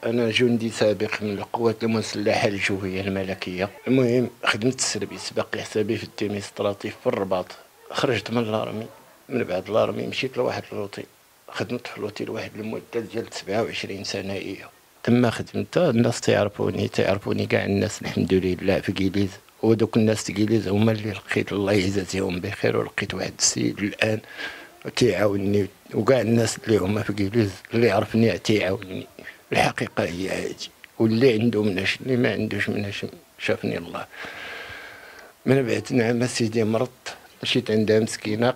انا جندي سابق من القوات المسلحه الجويه الملكيه. المهم خدمت السيرفيس باقي حسابي في الديميستراتيف في الرباط. خرجت من الارمي، من بعد الارمي مشيت لواحد اللوطيل، خدمت في اللوطيل واحد المده ديال 27 سنه هي. تما خدمت الناس تعرفوني كاع الناس الحمد لله في كيليز. ودوك الناس كيليز هما اللي لقيت الله يجازيهم بخير، ولقيت واحد السيد الان تيعاونني، وكاع الناس اللي هما في كيليز اللي عرفني تيعاونني. الحقيقه هي هادي، واللي عنده مناش اللي ما عندوش مناش شافني الله. من بعد نعم سيدي مرضت، مشيت عندها مسكينه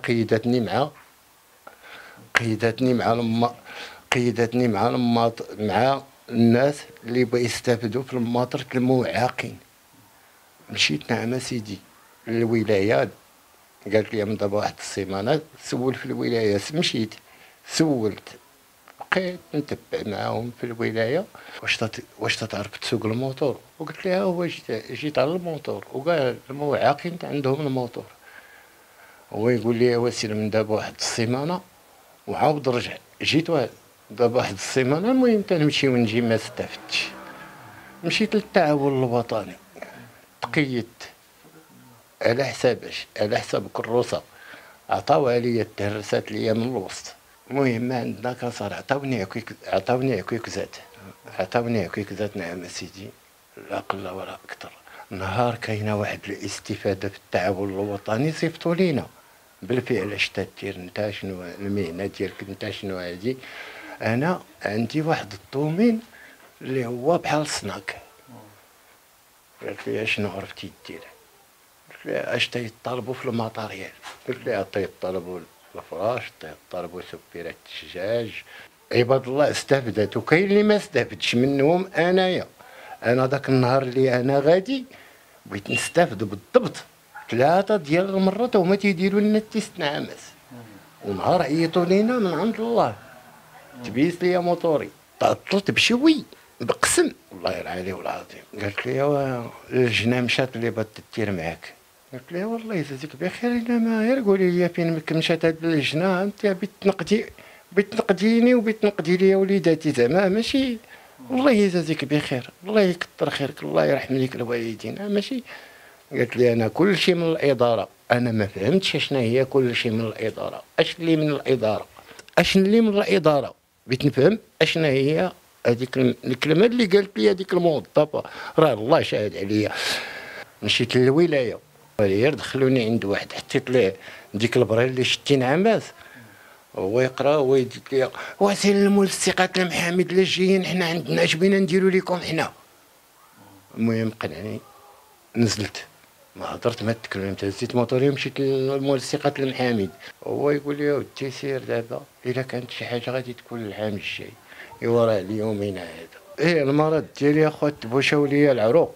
قيدتني مع الناس اللي بغا يستافدوا في الماطرة الموعاقين. مشيت نعم سيدي للولايات، قالت لي من دابا واحد السيمانات سول في الولايه. مشيت سولت، بقيت نتبع معاهم في الولايه واش تعرف تسوق الموتور، وقلت لها هو جيت على الموتور وكاع الموعاقين عندهم الموتور. هو يقول لي سير من دابا واحد السيمانه وعاود رجع. جيت دابا واحد السيمانه، المهم تنمشي ونجي ما استفدتش. مشيت للتعاون الوطني، تقيدت على حساب كروسه عطاوها لي، تهرست لي من الوسط. المهم عندنا كسر، عطاوني كويكزات نعم سيدي، لا قل ولا اكثر. نهار كاينه واحد الاستفاده في التعاون الوطني صيفطوا لينا بالفعل. اش تدير انت، شنو المهنه ديالك انت، شنو هادي؟ انا عندي واحد الدومين اللي هو بحال السناك. قالت لي شنو عرفتي دير؟ قلت لها اش تيطالبوا في الماتاريال؟ قلت لها تيطالبوا الفراش، تيطالبوا سبيرات الدجاج. عباد الله استفدت، وكاين اللي ما استفدش منهم. انا داك النهار اللي انا غادي بغيت نستافد بالضبط 3 ديال المرات وهما تيديروا لنا التيست نعامس. ونهار عيطوا لينا من عند الله، تبيس ليا موطوري، تعطلت بشوي بقسم والله العلي والعظيم. قالت لي الجنة مشات اللي بغات دير معاك. قلت لها والله يجازيك بخير، الا ما غير قولي لي فين مشات هاد الجنة، انت بغيت تنقديني وبغيت تنقدي لي وليداتي، زعما ماشي. الله يجازيك بخير، الله يكثر خيرك، الله يرحم ليك الوالدين، ماشي. قالت لي انا كل شيء من الاداره. انا ما فهمتش شنو هي كل شيء من الاداره، اش اللي من الاداره. بغيت نفهم اشنا هي هذيك الكلمه اللي قالت لي هذيك الموظفه، راه الله شاهد عليا. مشيت للولايه، غير دخلوني عند واحد، حطيت ليه ديك البريل اللي شتين عماس، هو يقرا ويدير لي وسيل الملصقات المحامد اللي جايين حنا عندنا، اش بغينا نديروا لكم حنا. المهم قنعني، نزلت ما هضرت ما تكلمت، هزيت موطوري ومشيت للملصقات المحامد. هو يقول لي ودي سير دابا، الا كانت شي حاجه غادي تكون العام الجاي. ايوا راه اليومين هذا المرض ديالي اخويا تبوشاو ليا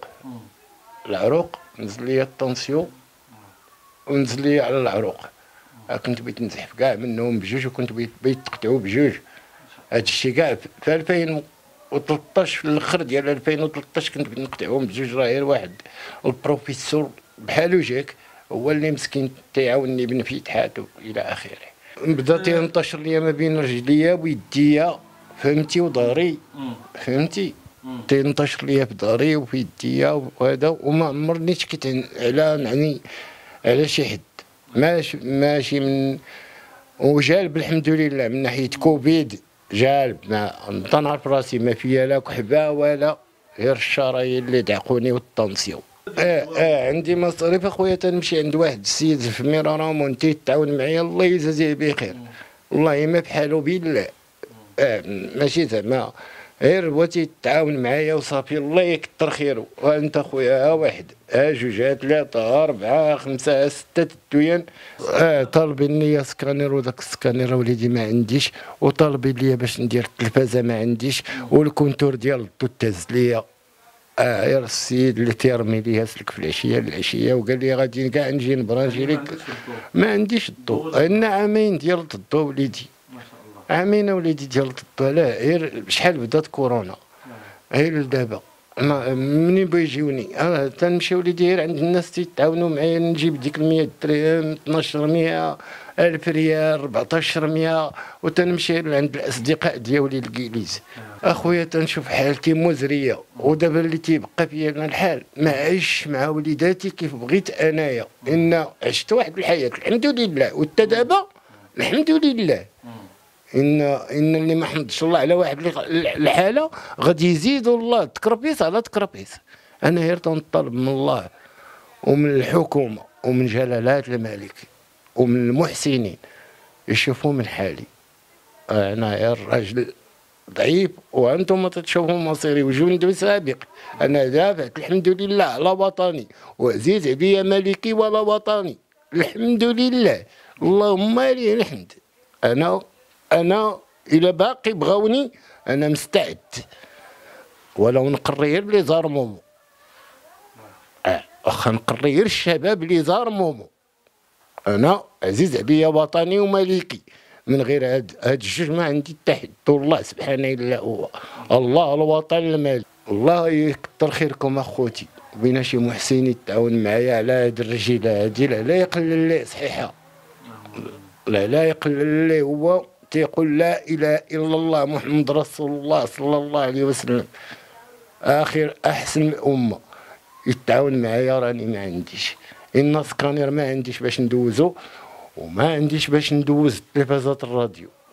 العروق نزل ليا الطونسيون ونزل ليا على العروق. كنت بغيت نزحف كاع منهم بجوج، وكنت بغيت تقطعوا بجوج. هذا الشيء كاع في 2013، في الاخر ديال 2013 كنت بغيت نقطعهم بجوج. راه غير واحد البروفيسور بحالو جاك هو اللي مسكين تيعاونني بنفيتحات الى اخره. بدا تينتشر ليا ما بين رجليا ويديا، فهمتي، وظهري، فهمتي. تينتشر ليا في ظهري وفي يديا وهذا، وما عمرني شكيت على شي حد. ماشي من وجالب الحمد لله من ناحيه كوفيد، جالب ما تنعرف راسي، ما فيا لا كحبه ولا غير الشرايين اللي دعقوني والطنسيون. عندي مصاريف اخويا، تنمشي عند واحد السيد في ميرارامون تيتعاون معايا، الله يجازيه بخير، والله ما بحالو بالله. ماشي زعما غير هو تيتعاون معايا وصافي، الله يكثر خيرو. وانت خويا واحد، جوج، 3 4 5 6 الدويان. طالبين لي سكانير، وداك السكانير وليدي ما عنديش، وطالبين لي باش ندير التلفازه ما عنديش، والكونتور ديال الضو تهز ليا. غير السيد اللي تيرمي ليها سلك في العشيه وقال لي غادي كاع نجي نبرانجي لك. ما عنديش الضو، عندنا عامين ديال الضو وليدي، عامين وليدي ديال الضو. لا غير شحال بدات كورونا، غير لدابا منين بيجيوني تنمشي وليدي غير عند الناس تيتعاونوا معايا، نجيب ديك 100 درهم 1200 1000 ريال 1400 وتنمشي لعند الاصدقاء ديالي الكيليز. اخويا تنشوف حالتي مزريه، ودابا اللي تيبقى فيا انا الحال ما عيش مع وليداتي كيف بغيت انايا. ان عشت واحد الحياه الحمد لله، وحتى دابا الحمد لله. ان اللي ما حمدش الله على واحد الحاله غادي يزيدوا الله تكربيس على تكربيس. انا غير تنطلب من الله ومن الحكومه ومن جلالات الملك ومن المحسنين يشوفوا من حالي. انا غير راجل ضعيف، وانتم تتشوفوا مصيري وجندي سابق. انا دافعت الحمد لله على وطني، وعزيز عليا ملكي ولا وطني الحمد لله، اللهم لي الحمد. انا الى باقي بغاوني انا مستعد، ولو نقري غير لي زار مومو. واخا نقري غير الشباب اللي زار مومو. انا عزيز عليا وطني وملكي، من غير هاد الجوج ما عندي حتى حد. والله سبحانه الا هو الله الوطن الملك. الله يكثر خيركم اخوتي، بينا شي محسن يتعاون معايا على هاد الرجيله هادي. لا يقلل لي صحيحه، لا يقلل لي. هو تيقول لا اله الا الله محمد رسول الله صلى الله عليه وسلم، اخر احسن الامه. يتعاون معايا راني ما عنديش ان سكانير، ما عنديش باش ندوزو، وما عنديش باش ندوز تلفازات الراديو.